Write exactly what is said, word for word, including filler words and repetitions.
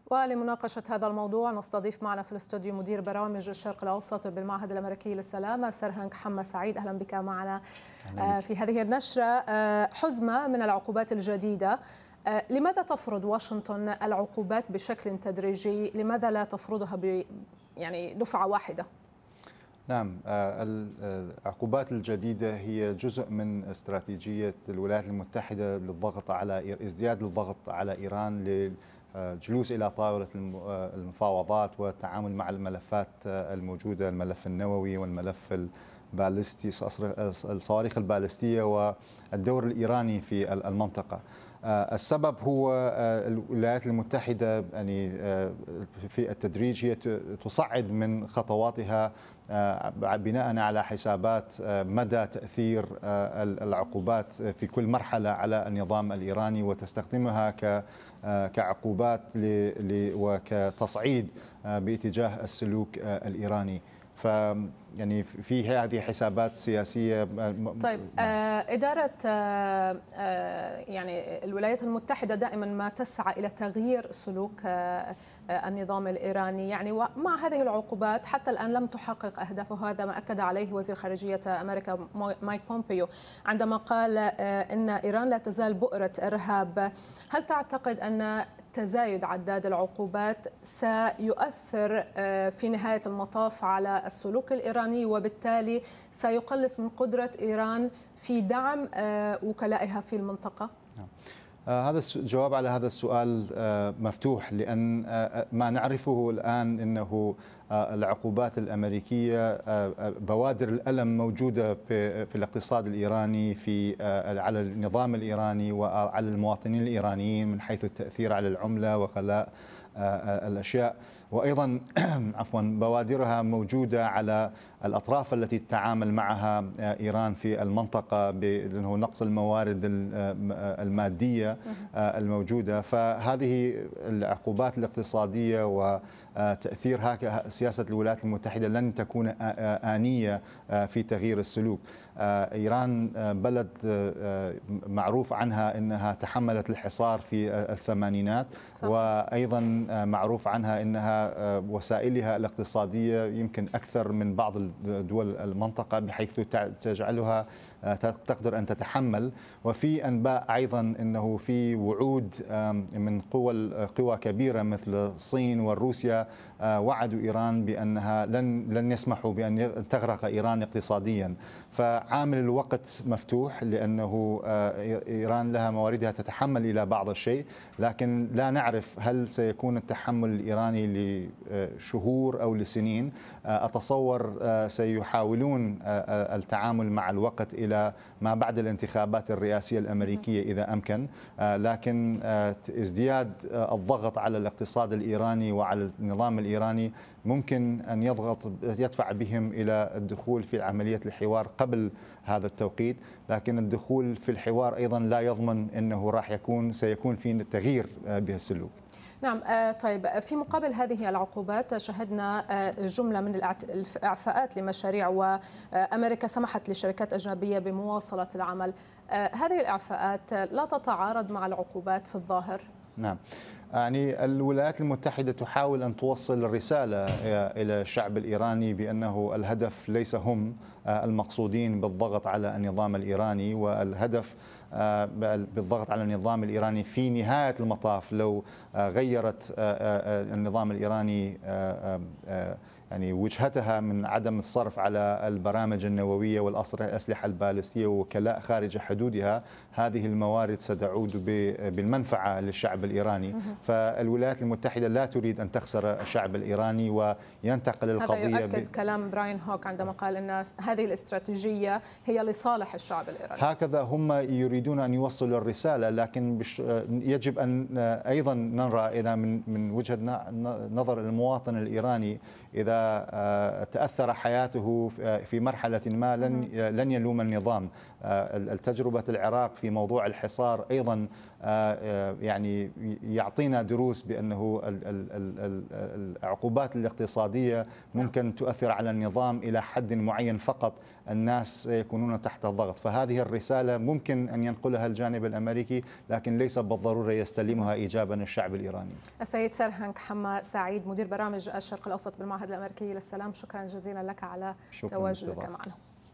ولمناقشة هذا الموضوع نستضيف معنا في الاستوديو مدير برامج الشرق الأوسط بالمعهد الأمريكي للسلامة سرهنج حماسعيد. أهلا بك معنا في هذه النشرة. حزمة من العقوبات الجديدة، لماذا تفرض واشنطن العقوبات بشكل تدريجي؟ لماذا لا تفرضها ب يعني دفعة واحدة؟ نعم، العقوبات الجديدة هي جزء من استراتيجية الولايات المتحدة للضغط على ازدياد الضغط على إيران للجلوس إلى طاولة المفاوضات والتعامل مع الملفات الموجودة، الملف النووي والملف البالستي، الصواريخ البالستية والدور الإيراني في المنطقة. السبب هو الولايات المتحدة يعني في التدريج هي تصعد من خطواتها بناء على حسابات مدى تأثير العقوبات في كل مرحلة على النظام الإيراني، وتستخدمها كعقوبات وكتصعيد باتجاه السلوك الإيراني. ف يعني في هذه حسابات سياسية. طيب، آه إدارة آه آه يعني الولايات المتحدة دائما ما تسعى إلى تغيير سلوك آه النظام الإيراني، يعني ومع هذه العقوبات حتى الآن لم تحقق أهدافه. هذا ما أكد عليه وزير خارجية أمريكا مايك بومبيو عندما قال آه إن إيران لا تزال بؤرة إرهاب. هل تعتقد أن تزايد عداد العقوبات سيؤثر في نهاية المطاف على السلوك الإيراني، وبالتالي سيقلص من قدرة إيران في دعم وكلائها في المنطقة؟ هذا الجواب على هذا السؤال مفتوح، لأن ما نعرفه الآن أنه العقوبات الأمريكية بوادر الألم موجودة في الاقتصاد الإيراني، في على النظام الإيراني وعلى المواطنين الإيرانيين من حيث التأثير على العملة وغلاء الأشياء، وأيضا عفوا بوادرها موجودة على الأطراف التي تتعامل معها إيران في المنطقة، بأنه نقص الموارد المادية الموجودة. فهذه العقوبات الاقتصادية وتأثير سياسة الولايات المتحدة لن تكون آنية في تغيير السلوك. إيران بلد معروف عنها أنها تحملت الحصار في الثمانينات، وأيضا معروف عنها أنها وسائلها الاقتصادية يمكن أكثر من بعض دول المنطقة، بحيث تجعلها تقدر أن تتحمل. وفي أنباء أيضا أنه في وعود من قوى قوى كبيرة مثل الصين والروسيا وعدوا إيران بأنها لن لن يسمحوا بأن تغرق إيران اقتصاديا. فعامل الوقت مفتوح، لأنه إيران لها مواردها تتحمل إلى بعض الشيء، لكن لا نعرف هل سيكون التحمل الإيراني لشهور أو لسنين. أتصور سيحاولون التعامل مع الوقت إلى ما بعد الانتخابات الرئاسية الأمريكية إذا أمكن، لكن ازدياد الضغط على الاقتصاد الإيراني وعلى النظام الإيراني ممكن أن يضغط يدفع بهم إلى الدخول في عملية الحوار قبل هذا التوقيت. لكن الدخول في الحوار أيضا لا يضمن أنه راح يكون سيكون في تغيير بهالسلوك. نعم. طيب، في مقابل هذه العقوبات شهدنا جملة من الإعفاءات لمشاريع، وأمريكا سمحت لشركات أجنبية بمواصلة العمل. هذه الإعفاءات لا تتعارض مع العقوبات في الظاهر؟ نعم، يعني الولايات المتحدة تحاول أن توصل رسالة إلى الشعب الإيراني بأنه الهدف ليس هم المقصودين بالضغط على النظام الإيراني، والهدف بالضغط على النظام الإيراني في نهاية المطاف لو غيرت النظام الإيراني يعني وجهتها من عدم الصرف على البرامج النووية والأسلحة البالستية وكلاء خارج حدودها، هذه الموارد ستعود بالمنفعة للشعب الإيراني. فالولايات المتحدة لا تريد أن تخسر الشعب الإيراني وينتقل القضية. هذا يؤكد كلام براين هوك عندما قال أن هذه الاستراتيجية هي لصالح الشعب الإيراني. هكذا هم يريدون أن يوصلوا الرسالة، لكن يجب أن أيضا نرى إلى من من وجهة نظر المواطن الإيراني، إذا تأثر حياته في مرحلة ما لن لن يلوم النظام. التجربة العراق في موضوع الحصار أيضا يعني يعطينا دروس بأنه العقوبات الاقتصادية ممكن تؤثر على النظام إلى حد معين فقط، الناس يكونون تحت الضغط. فهذه الرسالة ممكن أن ينقلها الجانب الأمريكي، لكن ليس بالضرورة يستلمها إيجابا الشعب الإيراني. السيد سرهنغ حماسعيد، مدير برامج الشرق الأوسط بالمعهد الأمريكي للسلام، شكرا جزيلا لك على تواجدك معنا.